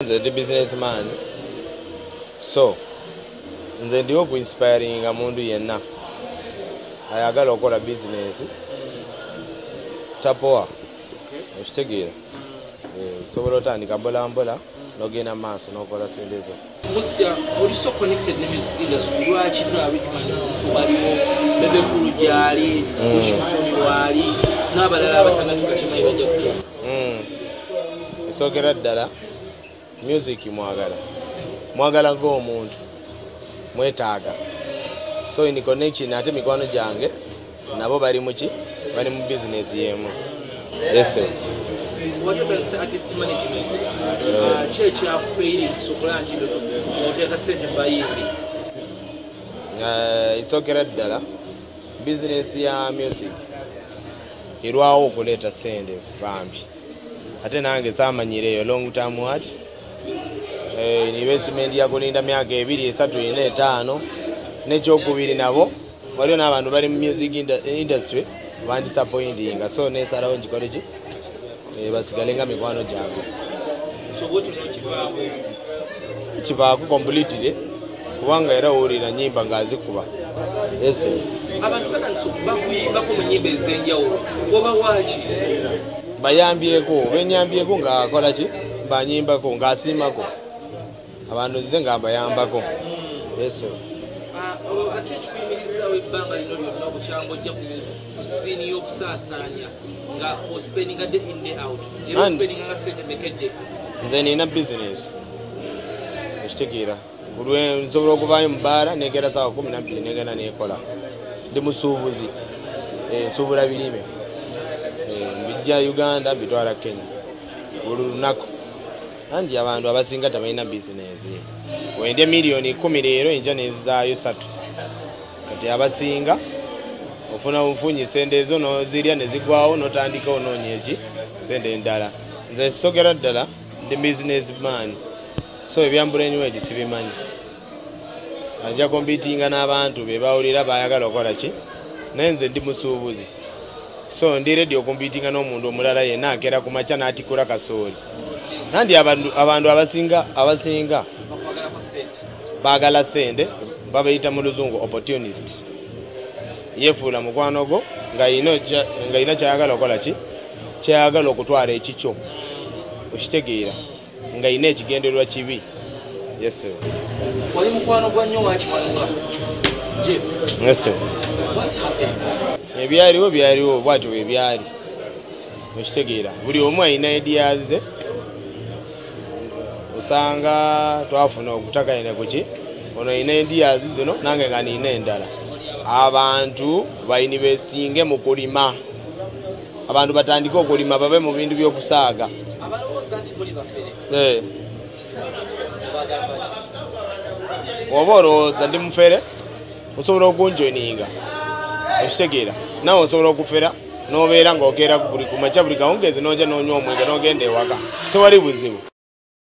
The businessman. So, nze ndiwo ku inspiring amundu yenna ayagala okola business tapoa okitegeera sobola otandika mbola mbola nogenda maaso nokola sente zo. Musya oli so connected ne music industry lwaki tulabe tubaliwo bebe kulu gyali kushimoni wali n'abalala abatangatuka kimanyi bajja kutoka. Isogera ddala music mwagala ng'omuntu mwetaaga, so in connection ate mikwano gyange nabo bali mu business yemu. Yes sir. What about artist management? Church ya failing so klanti ndo oteka sente bayimbi. Isogera ddala business ya music irwawo okuleta sente bambi. Ate nange samanyireyo long term what investment ya kulinda myaka 2 3 4 5 nekyokubiri nabo waliyo n'abantu bali mu music industry bandi disappointing, so nesalawo njikole ki basigale nga mikwano gyabwe. So what no kivaako completely kubanga era owulira nyimba ngazikuba. Yes abantu bakanso bakuyimba mu nyimba ezenjawulo oba waki bayambyeko benyambyeko ngaakola ki banyimbako ngasiimako abantu nze nga bayambako. Yes olowooza ki ekikuyimirizawo ebbanga lino lyonna okukyanga ojja ku siini y'okusaasanya nga ospendinga day in day out era ospendinga nga sente mekedde? Nze nina business ekitegeera nsobola okuvaayo mu bbaala negenda sawa 12 negenda nekola. Ndi musuubuzi nsuubula birime mbijja Uganda mbitwala Kenya buli lunaku. Anti abantu abasinga tabalina business. Wendye milioni 10 leero enja nezizaayo 3. Kati abasinga ofuna obufunyi sente ezo nozirya nezigwawo notandika onoonya eki sente endala. Nze sogera ddala ndi businessman, so ebyambuleni wedi sibimanyi. Ajja kompitinga n'abantu be bawulira bayagala okola ki, naye nze ndi musuubuzi, so ndi ready okompitinga n'omuntu omulala yenna akeera ku makya n'atikula kasooli. Nandi abantu abasinga bagala sente babayita mu luzungu opportunist. Yefuula mukwano gwo nga ina kyayagala okola ki, kyayagala okutwala ekikyo okitegeera nga ina ekigendererwa kibi. Yes sir. Wali mukwano gwa nnyo wakiwanuka? Yes sir. What happened? Byaliwo bwatyo bwe byali okitegeera buli omu alina ideas ze. Usanga twafuna okutakayina kuki ono ina ideas zino nange nga nina endala. Abantu bainvestinge mu kulima, abantu batandika okulima babe mu bintu by'okusaaga. Abalowooza nti buli bafere oba olowooza ndi mufere osobola okunjoininga okitegeera nawe osobola okufera n'obeera ng'okeera buli ku makya buli kawungezi n'ojja n'onywa omwenge n'ogenda ewaka, tewali buzibu.